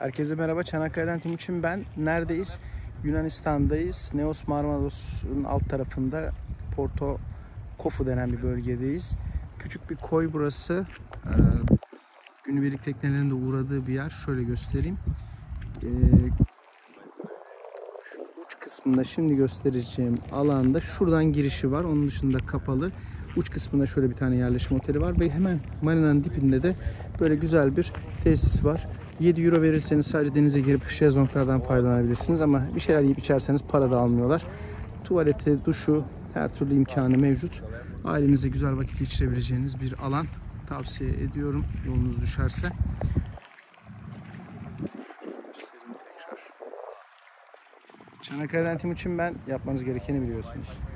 Herkese merhaba. Çanakkale'den Timuçin ben. Neredeyiz? Yunanistan'dayız. Neos Marmaros'un alt tarafında Porto Kofu denen bir bölgedeyiz. Küçük bir koy burası. Günübirlik teknelerin de uğradığı bir yer. Şöyle göstereyim. Şu uç kısmında şimdi göstereceğim alanda şuradan girişi var. Onun dışında kapalı. Uç kısmında şöyle bir tane yerleşim oteli var ve hemen marinanın dibinde de böyle güzel bir tesis var. 7 euro verirseniz sadece denize girip şezlonglardan faydalanabilirsiniz ama bir şeyler yiyip içerseniz para da almıyorlar. Tuvaleti, duşu, her türlü imkanı mevcut. Ailenizle güzel vakit geçirebileceğiniz bir alan. Tavsiye ediyorum yolunuz düşerse. Şöyle göstereyim tekrar. Çanakkale'den Timuçin ben. Yapmanız gerekeni biliyorsunuz.